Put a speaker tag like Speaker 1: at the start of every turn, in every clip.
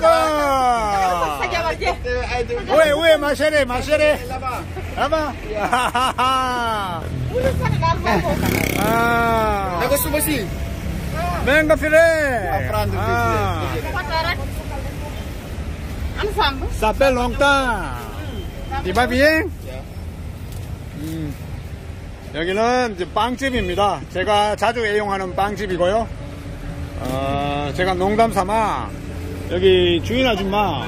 Speaker 1: Uy, masere. Apa?
Speaker 2: Gusto mo si?
Speaker 1: Venga, Fire.
Speaker 3: Ano samba?
Speaker 1: Sape longta. Diba bien? 여기는 이제 빵집입니다. 제가 자주 애용하는 빵집이고요. 제가 농담 삼아 여기 주인 아줌마,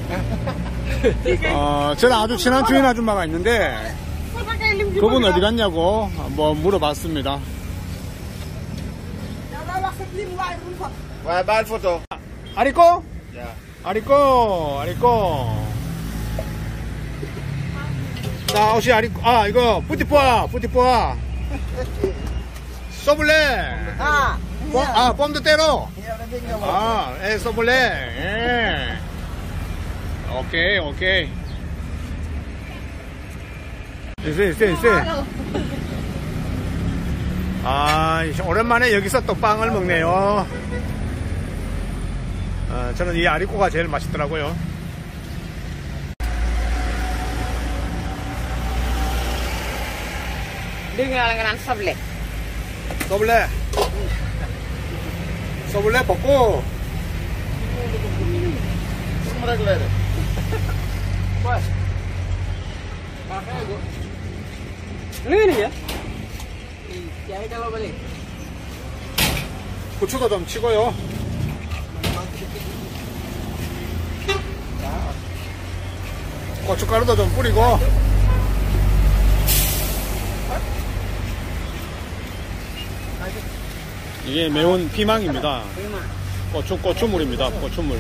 Speaker 1: 저랑 아주 친한 주인 아줌마가 있는데 그분 어디 갔냐고 한번 물어봤습니다.
Speaker 2: Wah, bahan foto.
Speaker 1: 아리꼬?
Speaker 2: Ya.
Speaker 1: 아리꼬. 자, 혹시 아리꼬, 이거 뿌띠뽀아. 소블레. 뽐드 때로. 소블레. 예. 오케이. 있어. 오랜만에 여기서 또 빵을 먹네요. 저는 이 아리꼬가 제일 맛있더라고요.
Speaker 3: Dengan soble.
Speaker 1: 소블레 볶고.
Speaker 3: Ini ya? Ya, kalau balik.
Speaker 1: 고추도 좀 치고요. 고춧가루도 좀 뿌리고. 이게 매운 피망입니다. 고추물입니다. 고추물.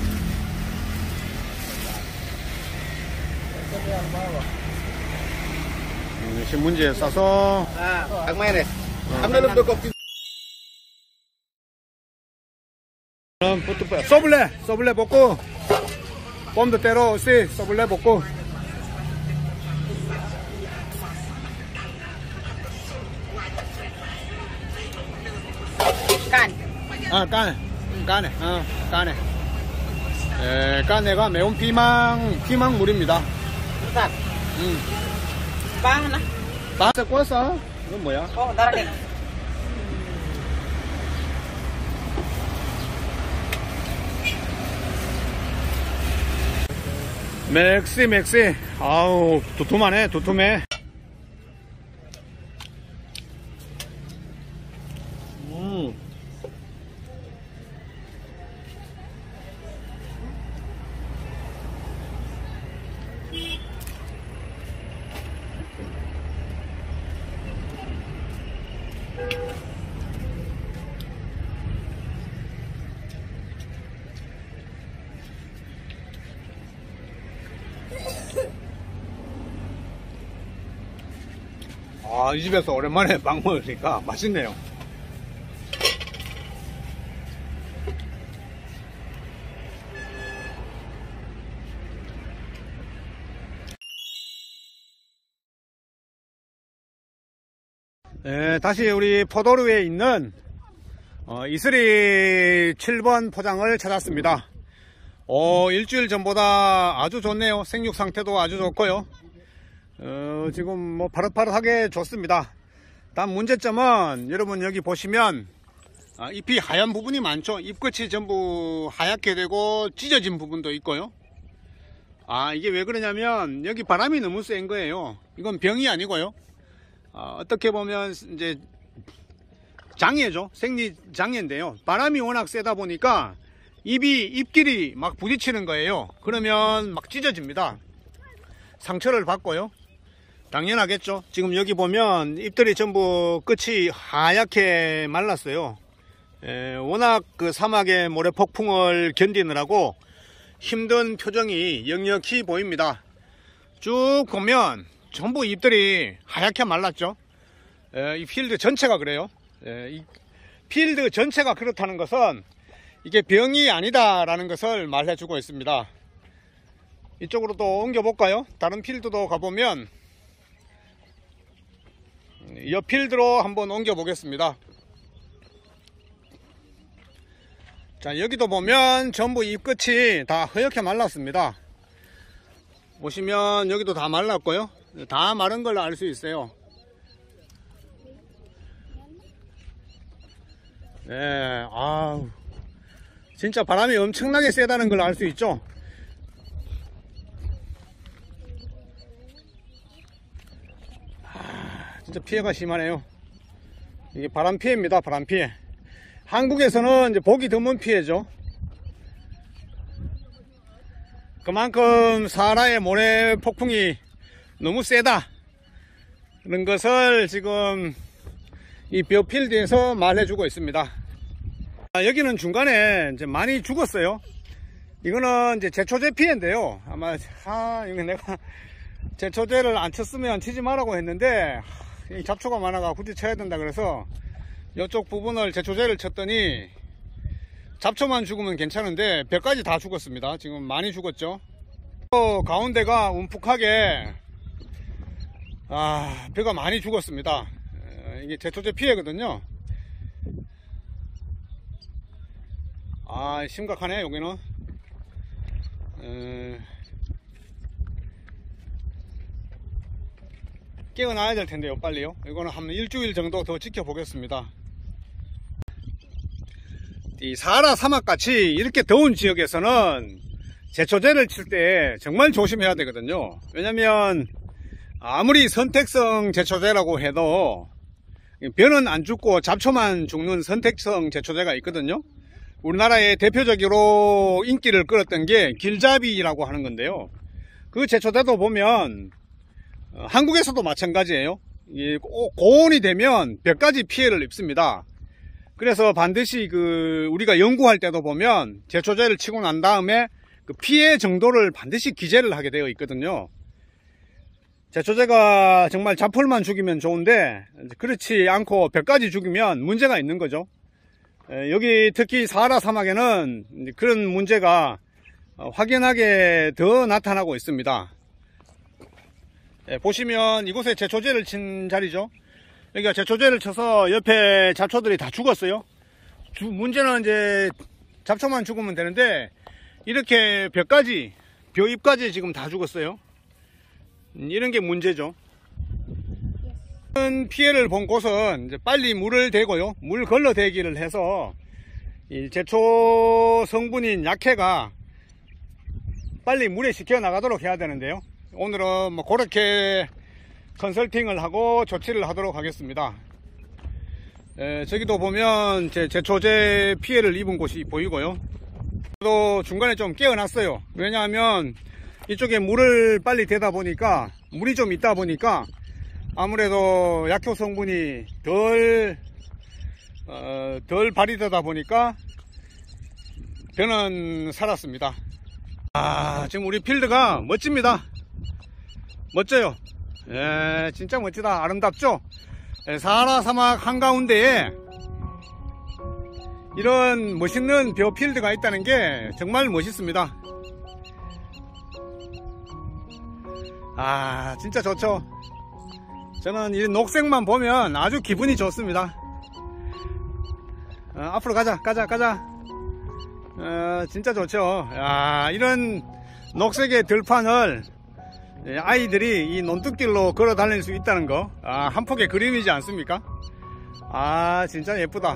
Speaker 1: 신문지에 싸서.
Speaker 2: Ang mayonnaise. Ang nalog kopi.
Speaker 1: 소블레 볶고. 뽐드 때로 소블레 볶고. 까네가 매운 피망물입니다.
Speaker 3: Bang na.
Speaker 1: 빵 구웠어? 이건 뭐야?
Speaker 3: Darah
Speaker 1: 맥시. 아우, 두툼해. 이 집에서 오랜만에 빵 먹으니까 맛있네요. 다시 우리 포도루에 있는 이슬이 7번 포장을 찾았습니다. 일주일 전보다 아주 좋네요. 생육 상태도 아주 좋고요. 지금 뭐 파릇파릇하게 좋습니다. 단 문제점은 여러분 여기 보시면 잎이 하얀 부분이 많죠. 잎끝이 전부 하얗게 되고 찢어진 부분도 있고요. 이게 왜 그러냐면 여기 바람이 너무 센 거예요. 이건 병이 아니고요. 어떻게 보면 이제 장애죠. 생리장애인데요. 바람이 워낙 세다 보니까 잎끼리 막 부딪히는 거예요. 그러면 막 찢어집니다. 상처를 받고요. 당연하겠죠. 지금 여기 보면 잎들이 전부 끝이 하얗게 말랐어요. 워낙 그 사막의 모래 폭풍을 견디느라고 힘든 표정이 역력히 보입니다. 쭉 보면 전부 잎들이 하얗게 말랐죠. 이 필드 전체가 그래요. 이 필드 전체가 그렇다는 것은 이게 병이 아니다라는 것을 말해주고 있습니다. 이쪽으로 또 옮겨볼까요? 다른 필드도 가보면 옆 필드로 한번 옮겨보겠습니다. 자, 여기도 보면 전부 잎 끝이 다 허옇게 말랐습니다. 보시면 여기도 다 말랐고요. 다 마른 걸 알 수 있어요. 네, 아우, 진짜 바람이 엄청나게 세다는 걸 알 수 있죠. 진짜 피해가 심하네요. 이게 바람 피해입니다. 바람 피해. 한국에서는 이제 보기 드문 피해죠. 그만큼 사하라의 모래 폭풍이 너무 세다 그런 것을 지금 이 벼필드에서 말해주고 있습니다. 여기는 중간에 이제 많이 죽었어요. 이거는 이제 제초제 피해인데요. 아마 이거 내가 제초제를 안 쳤으면 치지 말라고 했는데 이 잡초가 많아가 굳이 쳐야 된다 그래서 이쪽 부분을 제초제를 쳤더니 잡초만 죽으면 괜찮은데 벼까지 다 죽었습니다. 지금 많이 죽었죠. 가운데가 움푹하게 벼가 많이 죽었습니다. 이게 제초제 피해거든요. 심각하네 여기는. 깨어나야 될 텐데요, 빨리요. 이거는 한 일주일 정도 더 지켜보겠습니다. 이 사하라 사막같이 이렇게 더운 지역에서는 제초제를 칠 때 정말 조심해야 되거든요. 왜냐면 아무리 선택성 제초제라고 해도 벼는 안 죽고 잡초만 죽는 선택성 제초제가 있거든요. 우리나라에 대표적으로 인기를 끌었던 게 길잡이라고 하는 건데요. 그 제초제도 보면 한국에서도 마찬가지예요. 고온이 되면 벼까지 피해를 입습니다. 그래서 반드시 우리가 연구할 때도 보면 제초제를 치고 난 다음에 그 피해 정도를 반드시 기재를 하게 되어 있거든요. 제초제가 정말 잡풀만 죽이면 좋은데 그렇지 않고 벼까지 죽이면 문제가 있는 거죠. 여기 특히 사하라 사막에는 그런 문제가 확연하게 더 나타나고 있습니다. 보시면 이곳에 제초제를 친 자리죠. 여기가 제초제를 쳐서 옆에 잡초들이 다 죽었어요. 문제는 이제 잡초만 죽으면 되는데 이렇게 벼까지, 벼잎까지 지금 다 죽었어요. 이런 게 문제죠. 피해를 본 곳은 이제 빨리 물을 대고요. 물 걸러 대기를 해서 이 제초 성분인 약해가 빨리 물에 식혀 나가도록 해야 되는데요. 오늘은 뭐 그렇게 컨설팅을 하고 조치를 하도록 하겠습니다. 저기도 보면 제초제 피해를 입은 곳이 보이고요. 또 중간에 좀 깨어났어요. 왜냐하면 이쪽에 물을 빨리 대다 보니까 물이 좀 있다 보니까 아무래도 약효 성분이 덜 발휘되다 보니까 벼는 살았습니다. 지금 우리 필드가 멋집니다. 멋져요. 진짜 멋지다. 아름답죠? 사하라 사막 한가운데에 이런 멋있는 벼 필드가 있다는 게 정말 멋있습니다. 진짜 좋죠. 저는 이 녹색만 보면 아주 기분이 좋습니다. 앞으로 가자. 진짜 좋죠. 이런 녹색의 들판을 아이들이 이 논뚝길로 걸어 다닐 수 있다는 거, 한 폭의 그림이지 않습니까? 진짜 예쁘다.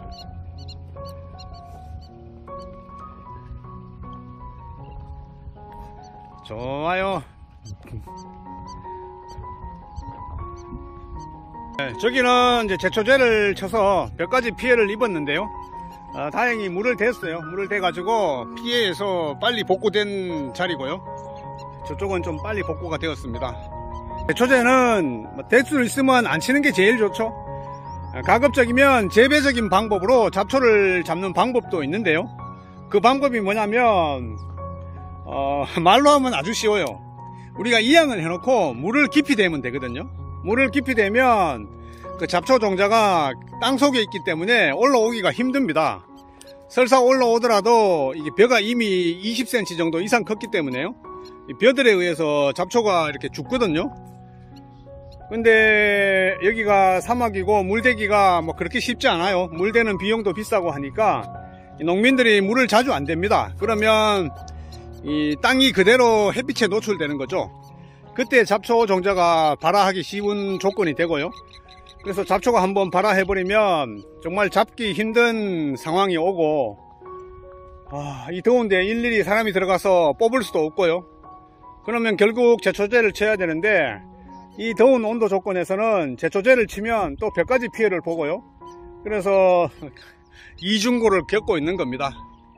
Speaker 1: 좋아요. 저기는 이제 제초제를 쳐서 벼까지 피해를 입었는데요. 다행히 물을 댔어요. 물을 대가지고 피해에서 빨리 복구된 자리고요. 저쪽은 좀 빨리 복구가 되었습니다. 제초제는 댈 수 있으면 안 치는 게 제일 좋죠. 가급적이면 재배적인 방법으로 잡초를 잡는 방법도 있는데요. 그 방법이 뭐냐면 말로 하면 아주 쉬워요. 우리가 이양을 해놓고 물을 깊이 대면 되거든요. 물을 깊이 대면 그 잡초 종자가 땅속에 있기 때문에 올라오기가 힘듭니다. 설사 올라오더라도 이게 벼가 이미 20cm 정도 이상 컸기 때문에요. 이 벼들에 의해서 잡초가 이렇게 죽거든요. 근데 여기가 사막이고 물대기가 뭐 그렇게 쉽지 않아요. 물대는 비용도 비싸고 하니까 농민들이 물을 자주 안 댑니다. 그러면 이 땅이 그대로 햇빛에 노출되는 거죠. 그때 잡초 종자가 발화하기 쉬운 조건이 되고요. 그래서 잡초가 한번 발화해버리면 정말 잡기 힘든 상황이 오고, 이 더운데 일일이 사람이 들어가서 뽑을 수도 없고요. 그러면 결국 제초제를 쳐야 되는데, 이 더운 온도 조건에서는 제초제를 치면 또 몇 가지 피해를 보고요. 그래서 이중고를 겪고 있는 겁니다.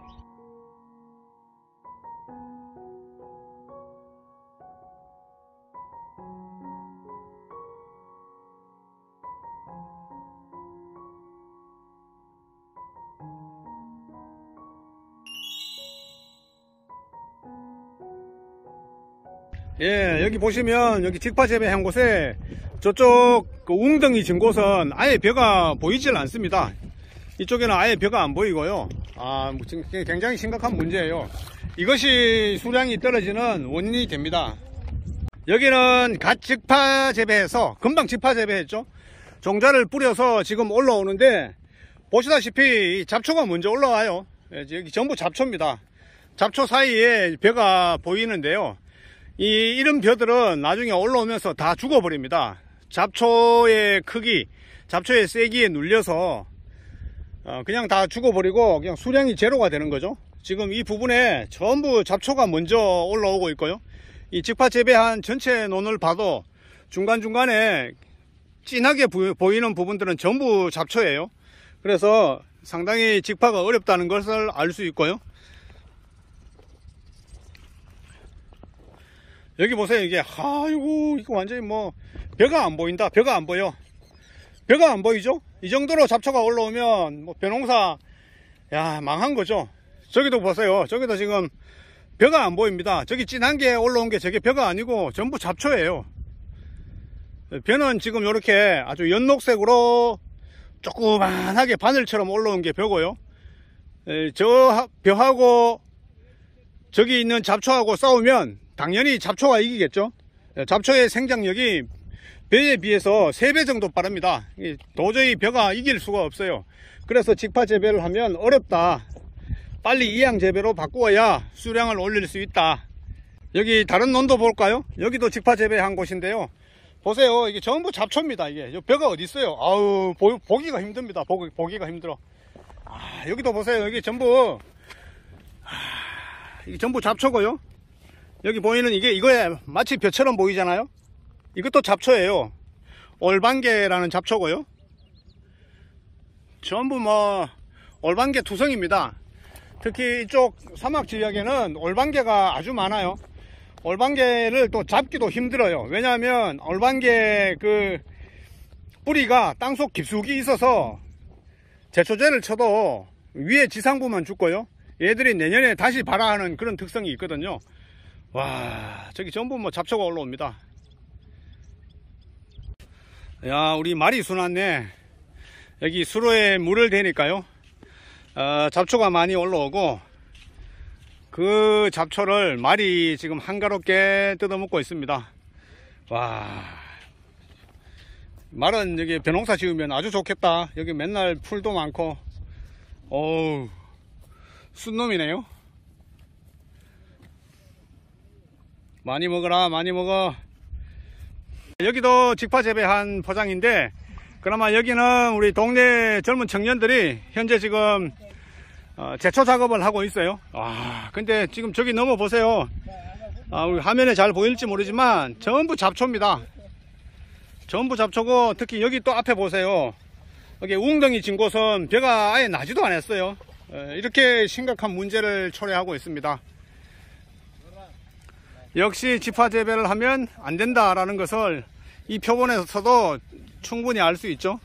Speaker 1: 예, 여기 보시면 여기 직파 재배한 곳에 저쪽 그 웅덩이 진 곳은 아예 벼가 보이질 않습니다. 이쪽에는 아예 벼가 안 보이고요. 굉장히 심각한 문제예요. 이것이 수량이 떨어지는 원인이 됩니다. 여기는 갓 직파 재배해서 금방 직파 재배했죠. 종자를 뿌려서 지금 올라오는데 보시다시피 이 잡초가 먼저 올라와요. 여기 전부 잡초입니다. 잡초 사이에 벼가 보이는데요. 이런 벼들은 나중에 올라오면서 다 죽어버립니다. 잡초의 크기, 잡초의 세기에 눌려서 그냥 다 죽어버리고 그냥 수량이 제로가 되는 거죠. 지금 이 부분에 전부 잡초가 먼저 올라오고 있고요. 이 직파 재배한 전체 논을 봐도 중간중간에 진하게 보이는 부분들은 전부 잡초예요. 그래서 상당히 직파가 어렵다는 것을 알 수 있고요. 여기 보세요. 이게 아이고 이거 완전히 뭐 벼가 안 보인다. 벼가 안 보여. 벼가 안 보이죠? 이 정도로 잡초가 올라오면 뭐 벼농사 망한 거죠. 저기도 보세요. 저기도 지금 벼가 안 보입니다. 저기 진한 게 올라온 게 저게 벼가 아니고 전부 잡초예요. 벼는 지금 이렇게 아주 연녹색으로 조그만하게 바늘처럼 올라온 게 벼고요. 저 벼하고 저기 있는 잡초하고 싸우면 당연히 잡초가 이기겠죠. 잡초의 생장력이 벼에 비해서 3배 정도 빠릅니다. 도저히 벼가 이길 수가 없어요. 그래서 직파 재배를 하면 어렵다. 빨리 이양 재배로 바꾸어야 수량을 올릴 수 있다. 여기 다른 논도 볼까요? 여기도 직파 재배한 곳인데요. 보세요. 이게 전부 잡초입니다. 이게 벼가 어디 있어요? 아우 보기가 힘듭니다. 보기가 힘들어. 여기도 보세요. 여기 전부 이게 전부 잡초고요. 여기 보이는 이거에 마치 벼처럼 보이잖아요. 이것도 잡초예요. 올방개라는 잡초고요. 전부 뭐 올방개 투성입니다. 특히 이쪽 사막 지역에는 올방개가 아주 많아요. 올방개를 또 잡기도 힘들어요. 왜냐하면 올방개 그 뿌리가 땅속 깊숙이 있어서 제초제를 쳐도 위에 지상부만 죽고요. 얘들이 내년에 다시 발화하는 그런 특성이 있거든요. 와, 저기 전부 뭐 잡초가 올라옵니다. 야, 우리 말이 순하네. 여기 수로에 물을 대니까요. 잡초가 많이 올라오고 그 잡초를 말이 지금 한가롭게 뜯어먹고 있습니다. 와, 말은 여기 벼농사 지으면 아주 좋겠다. 여기 맨날 풀도 많고, 어우, 순놈이네요. 많이 먹어라, 많이 먹어. 여기도 직파 재배한 포장인데, 그나마 여기는 우리 동네 젊은 청년들이 현재 지금 제초 작업을 하고 있어요. 근데 지금 저기 넘어 보세요. 우리 화면에 잘 보일지 모르지만 전부 잡초입니다. 전부 잡초고, 특히 여기 또 앞에 보세요. 여기 웅덩이 진 곳은 벼가 아예 나지도 않았어요. 이렇게 심각한 문제를 초래하고 있습니다. 역시 직파 재배를 하면 안 된다라는 것을 이 표본에서도 충분히 알 수 있죠.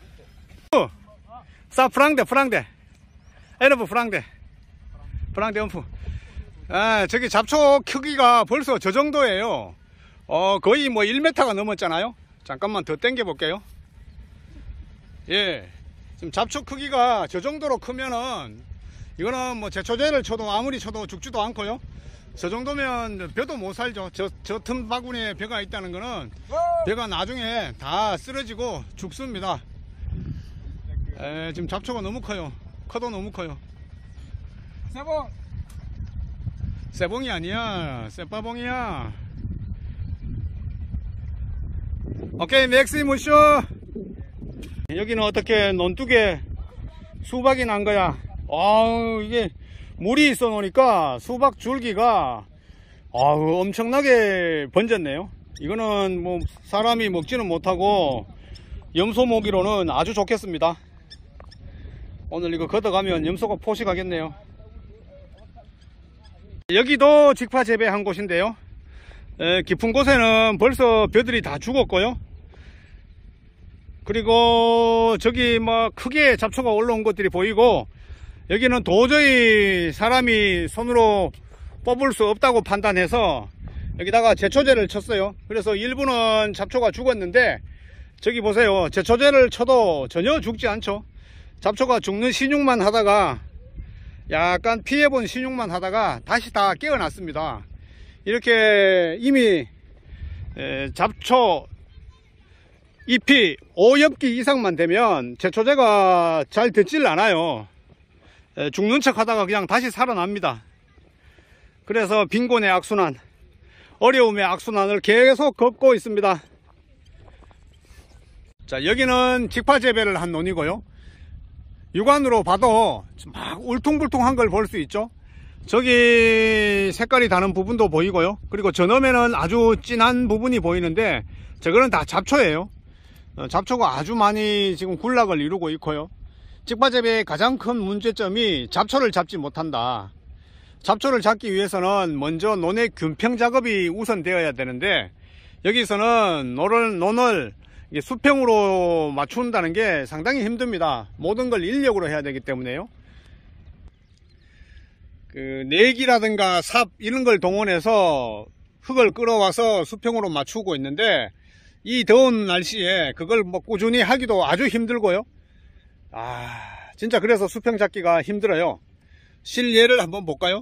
Speaker 1: 사 프랑데 에르브 프랑데 엄프. 저기 잡초 크기가 벌써 저 정도예요. 거의 뭐 1m가 넘었잖아요. 잠깐만 더 당겨 볼게요. 예, 지금 잡초 크기가 저 정도로 크면은 이거는 뭐 제초제를 쳐도 아무리 쳐도 죽지도 않고요. 저 정도면 벼도 못 살죠. 저 틈바구니에 벼가 있다는 거는 벼가 나중에 다 쓰러지고 죽습니다. 지금 잡초가 너무 커요. 커도 너무 커요.
Speaker 3: 세봉.
Speaker 1: 세봉이 아니야. 쇠빠봉이야. 오케이, 맥시 무쇼. 여기는 어떻게 논둑에 수박이 난 거야. 아우, 이게 물이 있어 놓으니까 수박 줄기가 아우 엄청나게 번졌네요. 이거는 뭐 사람이 먹지는 못하고 염소 먹이로는 아주 좋겠습니다. 오늘 이거 걷어가면 염소가 포식하겠네요. 여기도 직파 재배한 곳인데요. 깊은 곳에는 벌써 벼들이 다 죽었고요. 그리고 저기 뭐 크게 잡초가 올라온 것들이 보이고, 여기는 도저히 사람이 손으로 뽑을 수 없다고 판단해서 여기다가 제초제를 쳤어요. 그래서 일부는 잡초가 죽었는데, 저기 보세요. 제초제를 쳐도 전혀 죽지 않죠. 잡초가 죽는 신용만 하다가, 약간 피해본 신용만 하다가 다시 다 깨어났습니다. 이렇게 이미 잡초 잎이 5엽기 이상만 되면 제초제가 잘 듣질 않아요. 죽는 척 하다가 그냥 다시 살아납니다. 그래서 빈곤의 악순환, 어려움의 악순환을 계속 걷고 있습니다. 자, 여기는 직파 재배를 한 논이고요. 육안으로 봐도 막 울퉁불퉁한 걸 볼 수 있죠. 저기 색깔이 다른 부분도 보이고요. 그리고 저놈에는 아주 진한 부분이 보이는데, 저거는 다 잡초예요. 잡초가 아주 많이 지금 군락을 이루고 있고요. 직파 재배의 가장 큰 문제점이 잡초를 잡지 못한다. 잡초를 잡기 위해서는 먼저 논의 균평 작업이 우선되어야 되는데, 여기서는 논을 수평으로 맞춘다는 게 상당히 힘듭니다. 모든 걸 인력으로 해야 되기 때문에요. 내기라든가 삽 이런 걸 동원해서 흙을 끌어와서 수평으로 맞추고 있는데, 이 더운 날씨에 그걸 뭐 꾸준히 하기도 아주 힘들고요. 진짜 그래서 수평 잡기가 힘들어요. 실예를 한번 볼까요?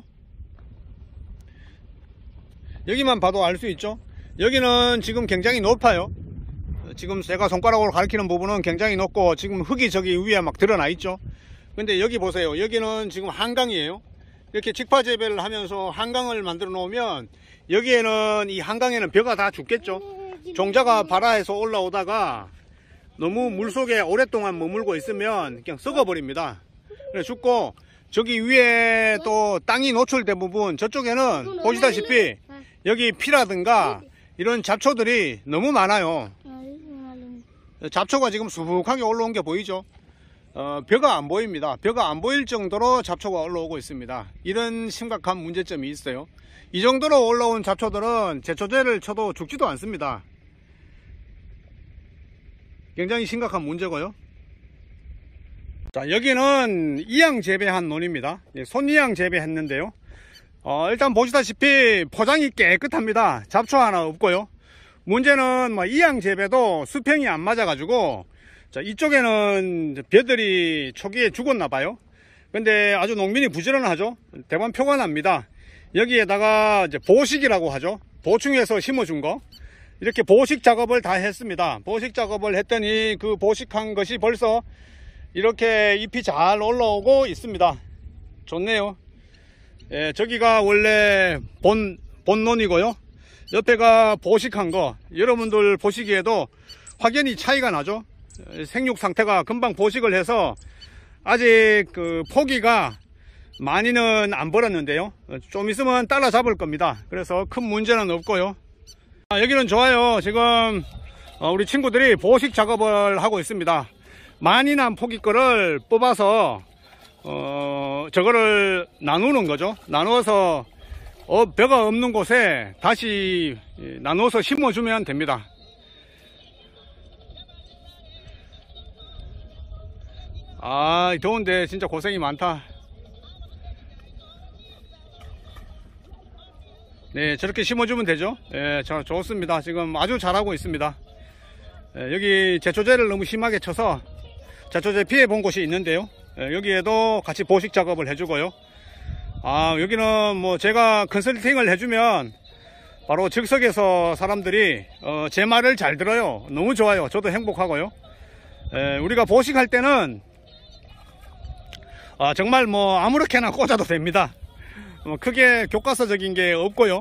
Speaker 1: 여기만 봐도 알 수 있죠. 여기는 지금 굉장히 높아요. 지금 제가 손가락으로 가리키는 부분은 굉장히 높고, 지금 흙이 저기 위에 막 드러나 있죠. 근데 여기 보세요. 여기는 지금 한강이에요. 이렇게 직파 재배를 하면서 한강을 만들어 놓으면, 여기에는 이 한강에는 벼가 다 죽겠죠. 종자가 발화해서 올라오다가 너무 물속에 오랫동안 머물고 있으면 그냥 썩어버립니다. 그래 죽고, 저기 위에 또 땅이 노출된 부분, 저쪽에는 보시다시피 여기 피라든가 이런 잡초들이 너무 많아요. 잡초가 지금 수북하게 올라온 게 보이죠. 벼가 안 보입니다. 벼가 안 보일 정도로 잡초가 올라오고 있습니다. 이런 심각한 문제점이 있어요. 이 정도로 올라온 잡초들은 제초제를 쳐도 죽지도 않습니다. 굉장히 심각한 문제고요. 자, 여기는 이양 재배한 논입니다. 손이양 재배했는데요. 일단 보시다시피 포장이 깨끗합니다. 잡초 하나 없고요. 문제는 뭐 이양 재배도 수평이 안 맞아 가지고, 자, 이쪽에는 벼들이 초기에 죽었나 봐요. 근데 아주 농민이 부지런하죠. 대만 표가 납니다. 여기에다가 이제 보식이라고 하죠. 보충해서 심어준 거. 이렇게 보식 작업을 다 했습니다. 보식 작업을 했더니 그 보식한 것이 벌써 이렇게 잎이 잘 올라오고 있습니다. 좋네요. 예, 저기가 원래 본논이고요. 옆에가 보식한 거. 여러분들 보시기에도 확연히 차이가 나죠. 생육 상태가 금방 보식을 해서 아직 그 포기가 많이는 안 벌었는데요. 좀 있으면 따라잡을 겁니다. 그래서 큰 문제는 없고요. 여기는 좋아요. 지금 우리 친구들이 보식 작업을 하고 있습니다. 많이 난 포기 거를 뽑아서 저거를 나누는 거죠. 나누어서 벼가 없는 곳에 다시 나누어서 심어주면 됩니다. 더운데 진짜 고생이 많다. 네, 저렇게 심어주면 되죠. 예, 좋습니다. 지금 아주 잘하고 있습니다. 여기 제초제를 너무 심하게 쳐서 제초제 피해 본 곳이 있는데요. 여기에도 같이 보식 작업을 해주고요. 여기는 뭐 제가 컨설팅을 해주면 바로 즉석에서 사람들이 제 말을 잘 들어요. 너무 좋아요. 저도 행복하고요. 우리가 보식할 때는 정말 뭐 아무렇게나 꽂아도 됩니다. 크게 교과서적인 게 없고요.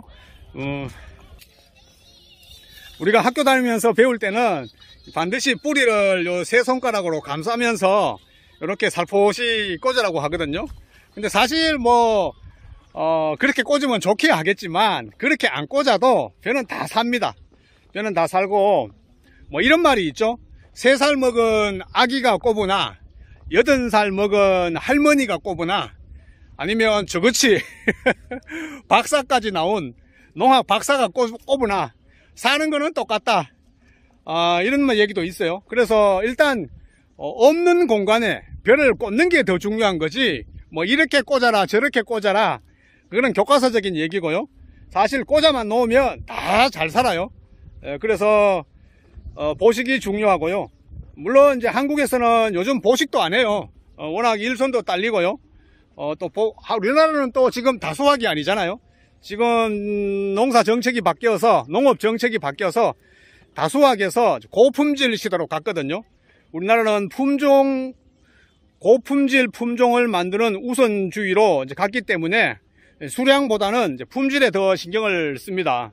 Speaker 1: 우리가 학교 다니면서 배울 때는 반드시 뿌리를 요 세 손가락으로 감싸면서 이렇게 살포시 꽂으라고 하거든요. 근데 사실 뭐 그렇게 꽂으면 좋게 하겠지만 그렇게 안 꽂아도 벼는 다 삽니다. 벼는 다 살고 뭐 이런 말이 있죠. 3살 먹은 아기가 꼽으나 80살 먹은 할머니가 꼽으나 아니면 저같이 박사까지 나온 농학 박사가 꼽으나 사는 거는 똑같다. 이런 얘기도 있어요. 그래서 일단 없는 공간에 벼를 꽂는 게 더 중요한 거지 뭐 이렇게 꽂아라 저렇게 꽂아라 그거는 교과서적인 얘기고요. 사실 꽂아만 놓으면 다 잘 살아요. 그래서 보식이 중요하고요. 물론 이제 한국에서는 요즘 보식도 안 해요. 워낙 일손도 딸리고요. 또 우리나라는 또 지금 다수학이 아니잖아요. 지금 농사 정책이 바뀌어서 농업 정책이 바뀌어서 다수학에서 고품질 시대로 갔거든요. 우리나라는 고품질 품종을 만드는 우선주의로 이제 갔기 때문에 수량보다는 이제 품질에 더 신경을 씁니다.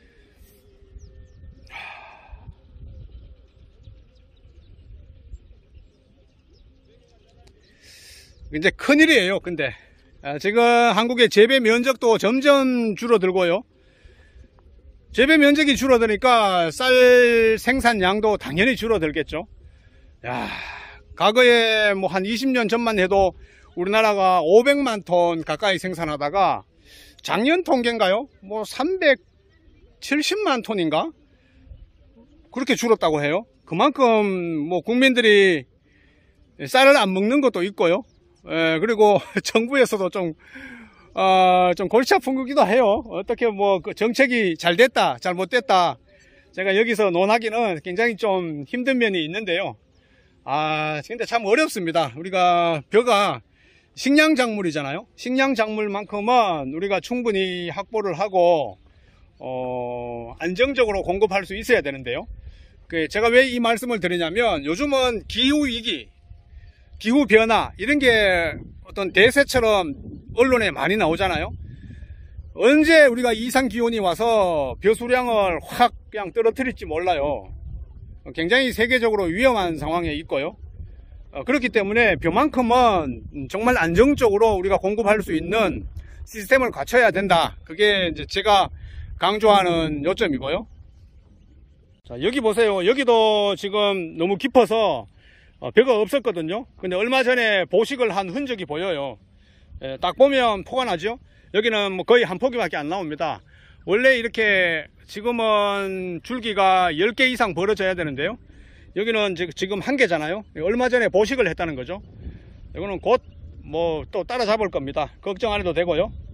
Speaker 1: 이제 큰일이에요. 근데 지금 한국의 재배 면적도 점점 줄어들고요. 재배 면적이 줄어드니까 쌀 생산량도 당연히 줄어들겠죠. 야, 과거에 뭐 한 20년 전만 해도 우리나라가 500만 톤 가까이 생산하다가 작년 통계인가요? 뭐 370만 톤인가? 그렇게 줄었다고 해요. 그만큼 뭐 국민들이 쌀을 안 먹는 것도 있고요. 그리고 정부에서도 좀 골치 아픈 거기도 해요. 어떻게 뭐 그 정책이 잘 됐다, 잘못됐다. 제가 여기서 논하기는 굉장히 좀 힘든 면이 있는데요. 근데 참 어렵습니다. 우리가 벼가 식량작물이잖아요. 식량작물만큼은 우리가 충분히 확보를 하고, 안정적으로 공급할 수 있어야 되는데요. 제가 왜 이 말씀을 드리냐면 요즘은 기후위기, 기후변화 이런 게 어떤 대세처럼 언론에 많이 나오잖아요. 언제 우리가 이상기온이 와서 벼 수량을 확 그냥 떨어뜨릴지 몰라요. 굉장히 세계적으로 위험한 상황에 있고요. 그렇기 때문에 벼만큼은 정말 안정적으로 우리가 공급할 수 있는 시스템을 갖춰야 된다. 그게 이제 제가 강조하는 요점이고요. 자, 여기 보세요. 여기도 지금 너무 깊어서 벼가 없었거든요. 근데 얼마 전에 보식을 한 흔적이 보여요. 딱 보면 포가 나죠. 여기는 뭐 거의 한 포기밖에 안 나옵니다. 원래 이렇게 지금은 줄기가 10개 이상 벌어져야 되는데요. 여기는 지금 1개잖아요. 얼마 전에 보식을 했다는 거죠. 이거는 곧 뭐 또 따라잡을 겁니다. 걱정 안 해도 되고요.